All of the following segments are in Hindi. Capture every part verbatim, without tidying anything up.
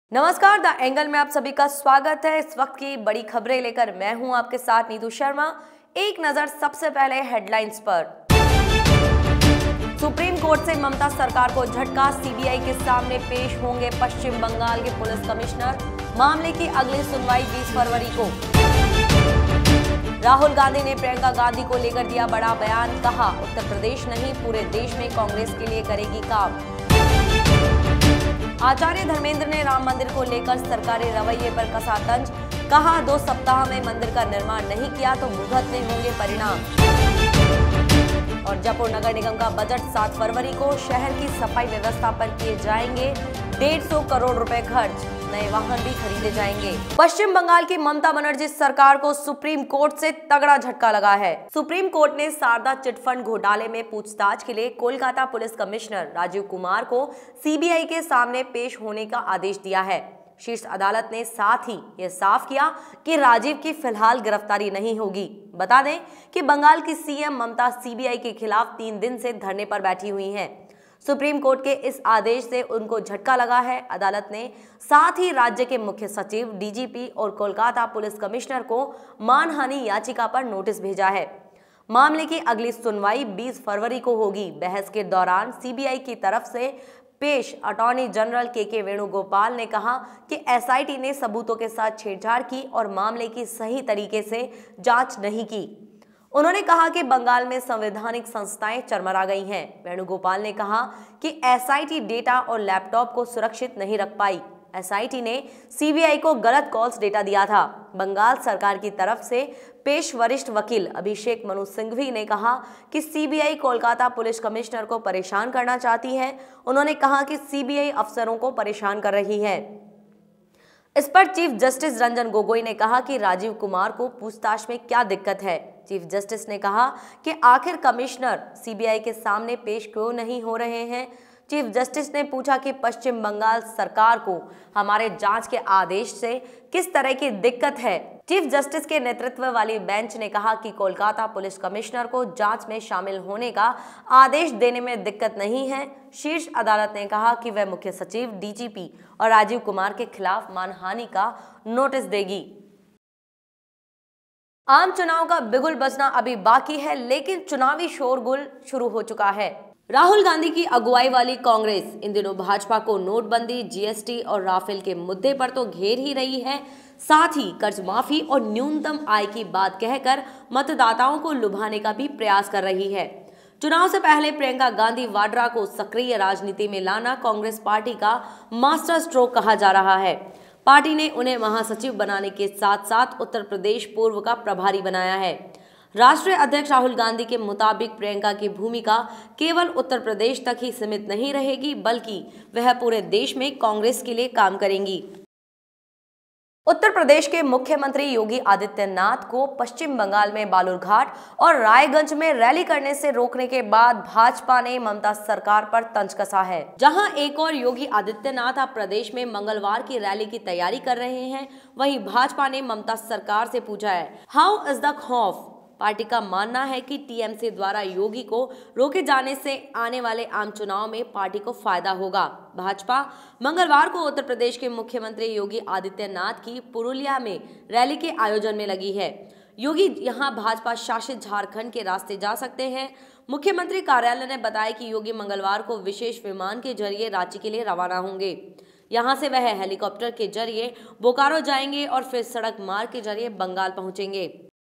नमस्कार, द एंगल में आप सभी का स्वागत है। इस वक्त की बड़ी खबरें लेकर मैं हूं आपके साथ नीतू शर्मा। एक नजर सबसे पहले हेडलाइंस पर। सुप्रीम कोर्ट से ममता सरकार को झटका, सीबीआई के सामने पेश होंगे पश्चिम बंगाल के पुलिस कमिश्नर। मामले की अगली सुनवाई बीस फरवरी को। राहुल गांधी ने प्रियंका गांधी को लेकर दिया बड़ा बयान, कहा उत्तर प्रदेश नहीं पूरे देश में कांग्रेस के लिए करेगी काम। आचार्य धर्मेंद्र ने राम मंदिर को लेकर सरकारी रवैये पर कसा तंज, कहा दो सप्ताह में मंदिर का निर्माण नहीं किया तो भुगतने होंगे परिणाम। और जयपुर नगर निगम का बजट सात फरवरी को, शहर की सफाई व्यवस्था पर किए जाएंगे डेढ़ सौ करोड़ रुपए खर्च, नए वाहन भी खरीदे जाएंगे। पश्चिम बंगाल की ममता बनर्जी सरकार को सुप्रीम कोर्ट से तगड़ा झटका लगा है। सुप्रीम कोर्ट ने शारदा चिटफंड घोटाले में पूछताछ के लिए कोलकाता पुलिस कमिश्नर राजीव कुमार को सीबीआई के सामने पेश होने का आदेश दिया है। शीर्ष अदालत ने साथ ही यह साफ किया कि राजीव की फिलहाल गिरफ्तारी नहीं होगी। बता दें कि बंगाल की सीएम ममता सीबीआई के खिलाफ तीन दिन से धरने पर बैठी हुई हैं। सुप्रीम कोर्ट के इस आदेश से उनको झटका लगा है। अदालत ने साथ ही राज्य के मुख्य सचिव, डीजीपी और कोलकाता पुलिस कमिश्नर को मानहानि याचिका पर नोटिस भेजा है। मामले की अगली सुनवाई बीस फरवरी को होगी। बहस के दौरान सीबीआई की तरफ से पेश अटॉर्नी जनरल के के वेणुगोपाल ने कहा कि एसआईटी ने सबूतों के साथ छेड़छाड़ की और मामले की सही तरीके से जांच नहीं की। उन्होंने कहा कि बंगाल में संवैधानिक संस्थाएं चरमरा गई हैं। वेणुगोपाल ने कहा कि एसआईटी डेटा और लैपटॉप को सुरक्षित नहीं रख पाई। एसआईटी ने सीबीआई को गलत कॉल्स डेटा दिया था। बंगाल सरकार की तरफ से पेश वरिष्ठ वकील अभिषेक मनु सिंघवी ने कहा कि सीबीआई कोलकाता पुलिस कमिश्नर को परेशान करना चाहती है। उन्होंने कहा कि सीबीआई अफसरों को परेशान कर रही है। इस पर चीफ जस्टिस रंजन गोगोई ने कहा कि राजीव कुमार को पूछताछ में क्या दिक्कत है। चीफ जस्टिस ने कहा कि आखिर कमिश्नर सीबीआई के सामने पेश क्यों नहीं हो रहे हैं। चीफ जस्टिस ने पूछा कि पश्चिम बंगाल सरकार को हमारे जांच के आदेश से किस तरह की दिक्कत है। चीफ जस्टिस के नेतृत्व वाली बेंच ने कहा कि कोलकाता पुलिस कमिश्नर को जांच में शामिल होने का आदेश देने में दिक्कत नहीं है। शीर्ष अदालत ने कहा कि वह मुख्य सचिव, डीजीपी और राजीव कुमार के खिलाफ मानहानि का नोटिस देगी। आम चुनाव का बिगुल बजना अभी बाकी है, लेकिन चुनावी शोरगुल शुरू हो चुका है। राहुल गांधी की अगुवाई वाली कांग्रेस इन दिनों भाजपा को नोटबंदी, जीएसटी और राफेल के मुद्दे पर तो घेर ही रही है, साथ ही कर्ज माफी और न्यूनतम आय की बात कहकर मतदाताओं को लुभाने का भी प्रयास कर रही है। चुनाव से पहले प्रियंका गांधी वाड्रा को सक्रिय राजनीति में लाना कांग्रेस पार्टी का मास्टर स्ट्रोक कहा जा रहा है। पार्टी ने उन्हें महासचिव बनाने के साथ साथ उत्तर प्रदेश पूर्व का प्रभारी बनाया है। राष्ट्रीय अध्यक्ष राहुल गांधी के मुताबिक प्रियंका की भूमिका केवल उत्तर प्रदेश तक ही सीमित नहीं रहेगी, बल्कि वह पूरे देश में कांग्रेस के लिए काम करेंगी। उत्तर प्रदेश के मुख्यमंत्री योगी आदित्यनाथ को पश्चिम बंगाल में बालूरघाट और रायगंज में रैली करने से रोकने के बाद भाजपा ने ममता सरकार पर तंज कसा है। जहां एक और योगी आदित्यनाथ अब प्रदेश में मंगलवार की रैली की तैयारी कर रहे हैं, वहीं भाजपा ने ममता सरकार से पूछा है, हाउ इज द खौफ। पार्टी का मानना है कि टीएमसी द्वारा योगी को रोके जाने से आने वाले आम चुनाव में पार्टी को फायदा होगा। भाजपा मंगलवार को उत्तर प्रदेश के मुख्यमंत्री योगी आदित्यनाथ की पुरुलिया में रैली के आयोजन में लगी है। योगी यहां भाजपा शासित झारखंड के रास्ते जा सकते हैं। मुख्यमंत्री कार्यालय ने बताया कि योगी मंगलवार को विशेष विमान के जरिए रांची के लिए रवाना होंगे। यहां से वह हेलीकॉप्टर के जरिए बोकारो जाएंगे और फिर सड़क मार्ग के जरिए बंगाल पहुंचेंगे।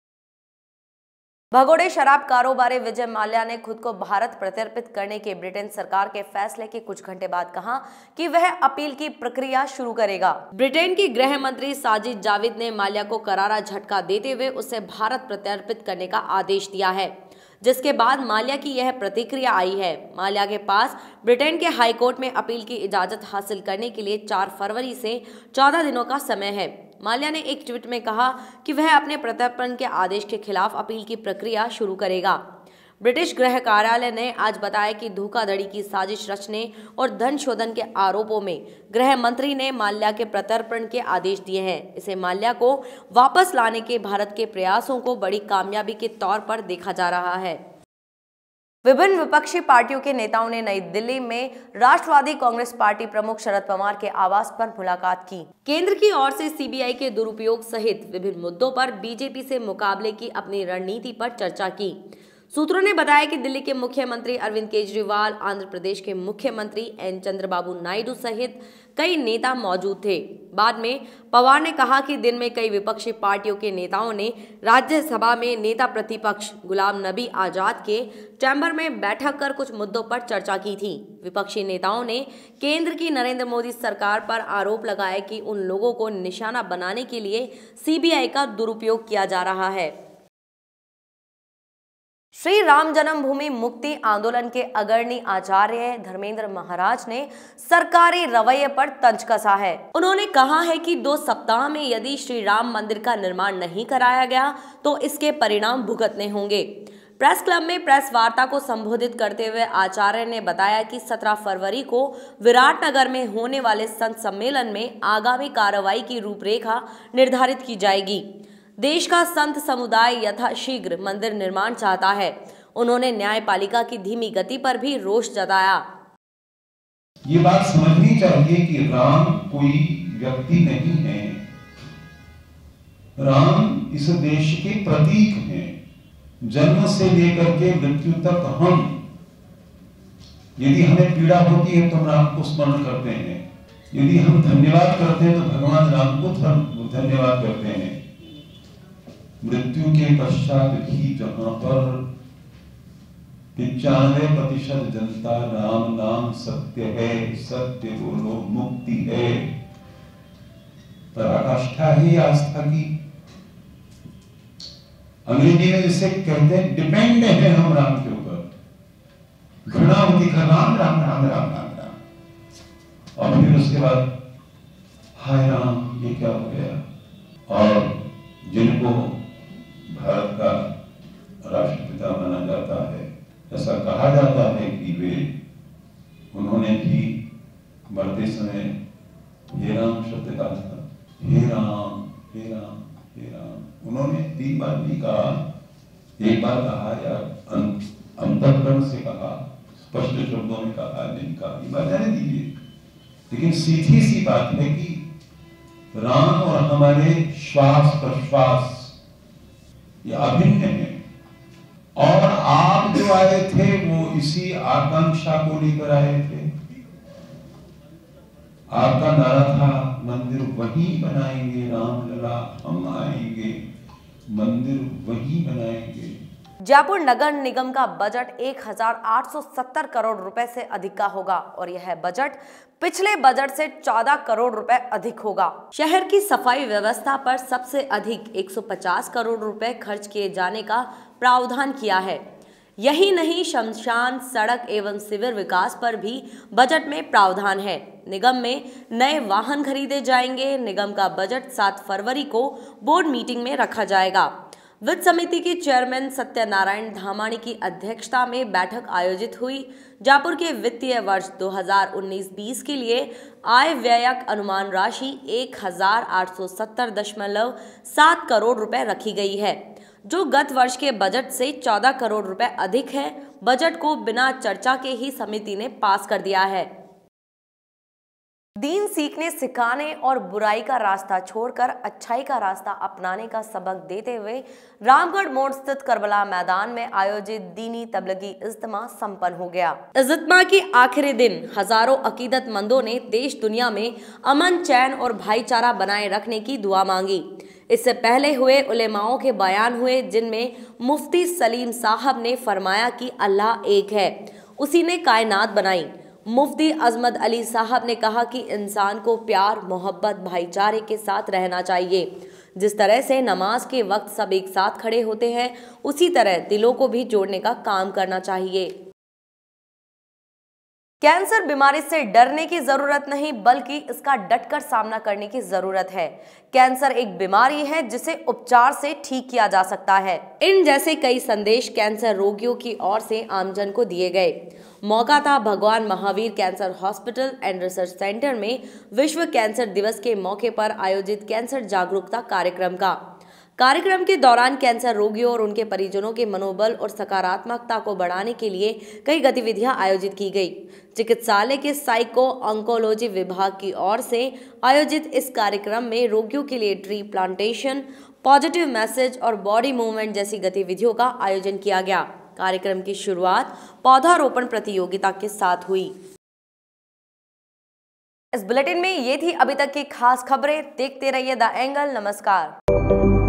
भगोड़े शराब कारोबारी विजय माल्या ने खुद को भारत प्रत्यर्पित करने के ब्रिटेन सरकार के फैसले के कुछ घंटे बाद कहा कि वह अपील की प्रक्रिया शुरू करेगा। ब्रिटेन की गृह मंत्री साजिद जाविद ने माल्या को करारा झटका देते हुए उसे भारत प्रत्यर्पित करने का आदेश दिया है, जिसके बाद माल्या की यह प्रतिक्रिया आई है। माल्या के पास ब्रिटेन के हाई कोर्ट में अपील की इजाजत हासिल करने के लिए चार फरवरी से चौदह दिनों का समय है। माल्या ने एक ट्वीट में कहा कि वह अपने प्रत्यर्पण के आदेश के खिलाफ अपील की प्रक्रिया शुरू करेगा। ब्रिटिश गृह कार्यालय ने आज बताया कि धोखाधड़ी की साजिश रचने और धन शोधन के आरोपों में गृह मंत्री ने माल्या के प्रत्यर्पण के आदेश दिए हैं। इसे माल्या को वापस लाने के भारत के प्रयासों को बड़ी कामयाबी के तौर पर देखा जा रहा है। विभिन्न विपक्षी पार्टियों के नेताओं ने नई दिल्ली में राष्ट्रवादी कांग्रेस पार्टी प्रमुख शरद पवार के आवास पर मुलाकात की। केंद्र की ओर से सीबीआई के दुरुपयोग सहित विभिन्न मुद्दों पर बीजेपी से मुकाबले की अपनी रणनीति पर चर्चा की। सूत्रों ने बताया कि दिल्ली के मुख्यमंत्री अरविंद केजरीवाल, आंध्र प्रदेश के मुख्यमंत्री एन चंद्रबाबू नायडू सहित कई नेता मौजूद थे। बाद में पवार ने कहा कि दिन में कई विपक्षी पार्टियों के नेताओं ने राज्यसभा में नेता प्रतिपक्ष गुलाम नबी आजाद के चैम्बर में बैठक कर कुछ मुद्दों पर चर्चा की थी। विपक्षी नेताओं ने केंद्र की नरेंद्र मोदी सरकार पर आरोप लगाया कि उन लोगों को निशाना बनाने के लिए सीबीआई का दुरुपयोग किया जा रहा है। श्री राम जन्मभूमि मुक्ति आंदोलन के अग्रणी आचार्य धर्मेंद्र महाराज ने सरकारी रवैये पर तंज कसा है। उन्होंने कहा है कि दो सप्ताह में यदि श्री राम मंदिर का निर्माण नहीं कराया गया तो इसके परिणाम भुगतने होंगे। प्रेस क्लब में प्रेस वार्ता को संबोधित करते हुए आचार्य ने बताया कि सत्रह फरवरी को विराटनगर में होने वाले संत सम्मेलन में आगामी कार्रवाई की रूपरेखा निर्धारित की जाएगी। देश का संत समुदाय यथाशीघ्र मंदिर निर्माण चाहता है। उन्होंने न्यायपालिका की धीमी गति पर भी रोष जताया। ये बात समझनी चाहिए कि राम कोई व्यक्ति नहीं है, राम इस देश के प्रतीक हैं। जन्म से लेकर के मृत्यु तक हम, यदि हमें पीड़ा होती है तो हम राम को स्मरण करते हैं, यदि हम धन्यवाद करते हैं तो भगवान राम को धन्यवाद करते हैं। मृत्यु के पश्चात भी जहां पर पिचानवे प्रतिशत जनता राम नाम सत्य है, सत्य बोलो मुक्ति है, पराकाष्ठा है आस्था की। अंग्रेजी में जिसे कहते हैं डिपेंड है हम राम के ऊपर, घृणा होती है राम राम राम राम राम राम, और फिर उसके बाद हाय राम ये क्या हो गया। और जिनको भारत का राष्ट्रपिता माना जाता है, ऐसा कहा जाता है कि वे उन्होंने भी मरते समय हे राम शब्द कहा था, हे राम हे राम हे राम। उन्होंने तीन बार भी कहा, एक बार कहा या अंतःकरण से कहा, स्पष्ट शब्दों में कहा नहीं कहा, ये बात जाने दीजिए। लेकिन सीधी सी बात है कि राम और हमारे श्वास प्रश्वास ये अभिन्न है, और आप जो आए थे वो इसी आकांक्षा को लेकर आए थे। आपका नारा था मंदिर वहीं बनाएंगे राम लला, हम आएंगे मंदिर वहीं बनाएंगे। जयपुर नगर निगम का बजट एक हजार आठ सौ सत्तर करोड़ रुपए से अधिक का होगा और यह बजट पिछले बजट से चौदह करोड़ रुपए अधिक होगा। शहर की सफाई व्यवस्था पर सबसे अधिक एक सौ पचास करोड़ रुपए खर्च किए जाने का प्रावधान किया है। यही नहीं, शमशान, सड़क एवं शिविर विकास पर भी बजट में प्रावधान है। निगम में नए वाहन खरीदे जाएंगे। निगम का बजट सात फरवरी को बोर्ड मीटिंग में रखा जाएगा। वित्त समिति के चेयरमैन सत्यनारायण धामाणी की अध्यक्षता में बैठक आयोजित हुई। जयपुर के वित्तीय वर्ष दो हज़ार उन्नीस बीस के लिए आय व्ययक अनुमान राशि एक हजार आठ सौ सत्तर दशमलव सात करोड़ रुपए रखी गई है, जो गत वर्ष के बजट से चौदह करोड़ रुपए अधिक है। बजट को बिना चर्चा के ही समिति ने पास कर दिया है। दीन सीखने सिखाने और बुराई का रास्ता छोड़कर अच्छाई का रास्ता अपनाने का सबक देते हुए रामगढ़ मोड़ स्थित करबला मैदान में आयोजित दीनी तबलीगी इज्तिमा संपन्न हो गया। इज्तिमा के आखिरी दिन हजारों अकीदतमंदों ने देश दुनिया में अमन, चैन और भाईचारा बनाए रखने की दुआ मांगी। इससे पहले हुए उलेमाओं के बयान हुए, जिनमें मुफ्ती सलीम साहब ने फरमाया कि अल्लाह एक है, उसी ने कायनात बनाई। मुफ्ती अजमत अली साहब ने कहा कि इंसान को प्यार, मोहब्बत, भाईचारे के साथ रहना चाहिए। जिस तरह से नमाज के वक्त सब एक साथ खड़े होते हैं, उसी तरह दिलों को भी जोड़ने का काम करना चाहिए। कैंसर बीमारी से डरने की जरूरत नहीं, बल्कि इसका डटकर सामना करने की जरूरत है। कैंसर एक बीमारी है जिसे उपचार से ठीक किया जा सकता है। इन जैसे कई संदेश कैंसर रोगियों की ओर से आमजन को दिए गए। मौका था भगवान Mahavir cancer hospital and research centre में विश्व कैंसर दिवस के मौके पर आयोजित कैंसर जागरूकता कार्यक्रम का। कार्यक्रम के दौरान कैंसर रोगियों और उनके परिजनों के मनोबल और सकारात्मकता को बढ़ाने के लिए कई गतिविधियां आयोजित की गई। चिकित्सालय के साइको ऑन्कोलॉजी विभाग की ओर से आयोजित इस कार्यक्रम में रोगियों के लिए ट्री प्लांटेशन, पॉजिटिव मैसेज और बॉडी मूवमेंट जैसी गतिविधियों का आयोजन किया गया। कार्यक्रम की शुरुआत पौधारोपण प्रतियोगिता के साथ हुई। इस बुलेटिन में ये थी अभी तक की खास खबरें। देखते रहिए द एंगल। नमस्कार।